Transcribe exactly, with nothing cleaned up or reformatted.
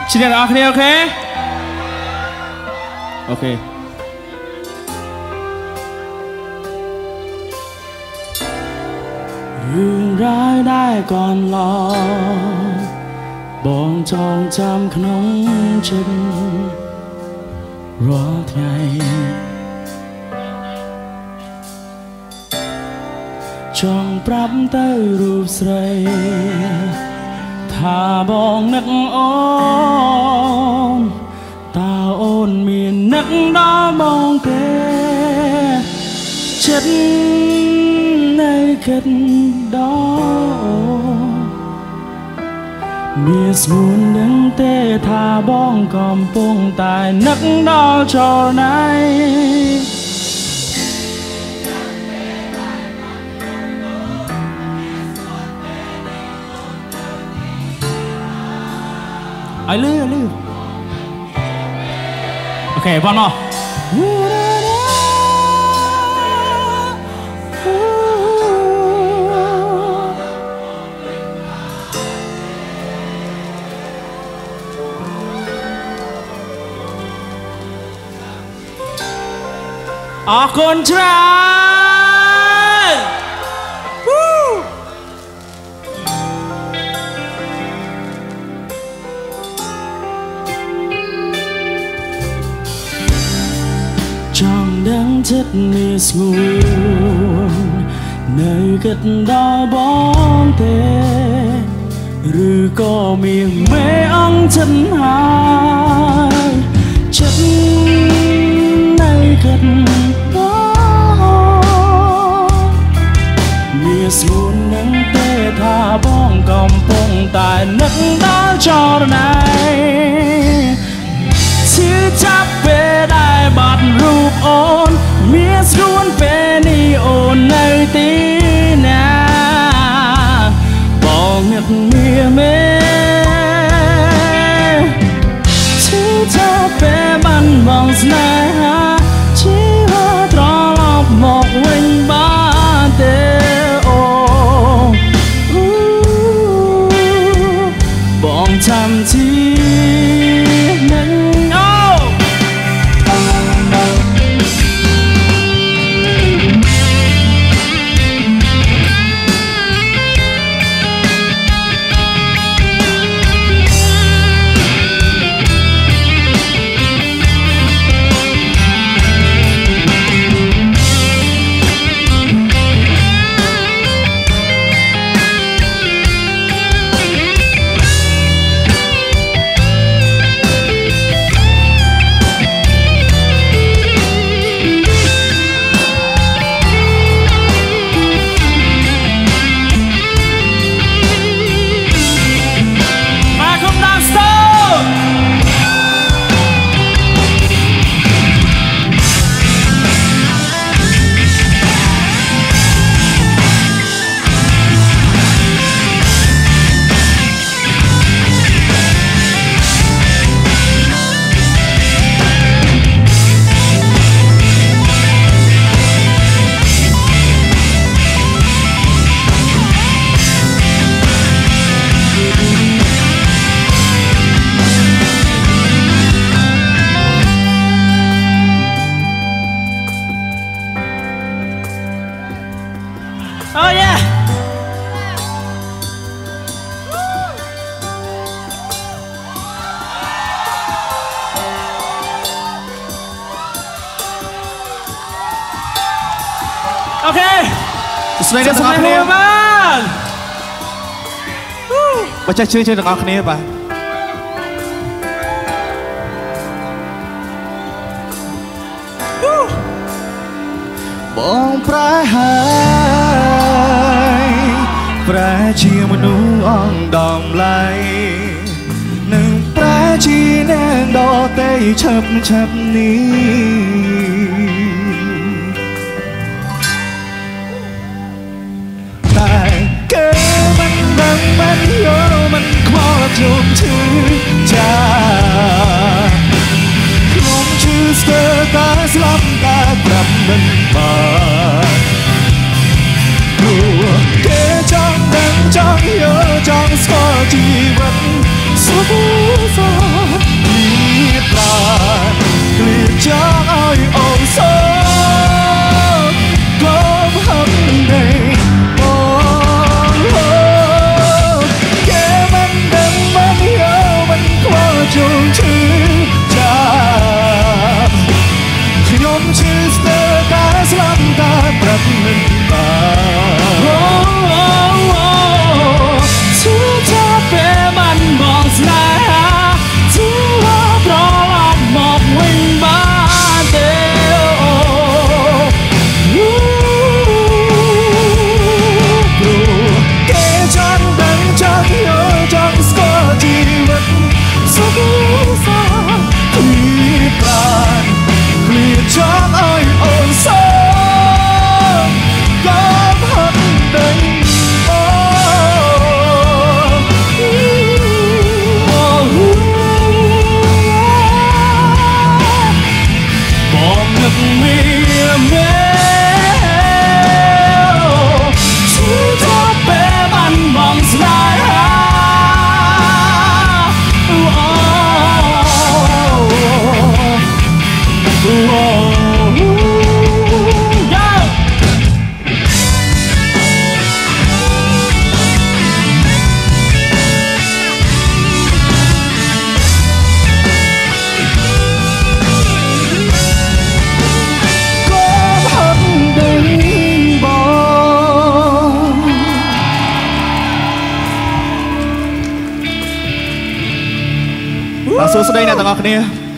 ชินเดอร์โอเคโอเคโอเคเรื่องร้ายได้ก่อนรอបងចងចាំក្នុងចិត្តរាល់ថ្ងៃចង់ប្រាប់ទៅរូបស្រីថាបងនឹកអូនតើអូនមាននឹកដល់បងទេចិត្តនៅគិតដល់មានស្មួនដឹងទេថាបងកំពុងតែនឹកដល់ចរណៃไอ้ลือไอ้ลือโอเคบอลมาออกคนชราจองดังចិត្តនេះស្ងួននៅគិតដល់បងទេឬក៏មានមេអង្គចិត្តហើយចិត្តនៅគិតដល់មានស្ងួននឹងទេថាបងកំពុងតែនឹកដល់ចរណៃឈឺចាប់ពេលដែលបាត់រូបអូនមានស្រួនពេលនេះអូននៅទីណាបងនឹកមានមេឈឺចាប់ពេលបានបងស្នេហាជីវិតត្រឡប់មកវិញបានទេអូបងចាំជីនឹងOh yeah. Okay. ស្នេហ៍ទាំងអស់គ្នាបាទបើចេះជឿជឿទាំងអស់គ្នាបាទបងប្រែហើយប្រែជាមនុស្សអងដំឡៃនឹងប្រែជាអ្នកដទៃឆាប់ឆាប់នេះតែគេមិនដឹងមិនយល់មិនខ្វល់ជុំឈឺចាខ្ញុំឈឺស្ទើរតែស្លាប់តែប្រាប់មិនបានព្រោះគេចង់ដឹងចង់យល់ចង់ស្គាល់ជីវិតសុខសមិនបានជួថាពេលបានបងស្នេហាជួប្រឡំមកវិញបានទេគេចង់ដឹងចង់យល់ចង់ស្គាល់ជីវិតសុខសាន្តពីប្រាណគ្លៀចង់ឲ្យអូនសោក៏ផុតដឹងអូបងនឹកមានមែជួថាពេលបានបងស្នេហាសួស្តីអ្នកទាំងអស់គ្នា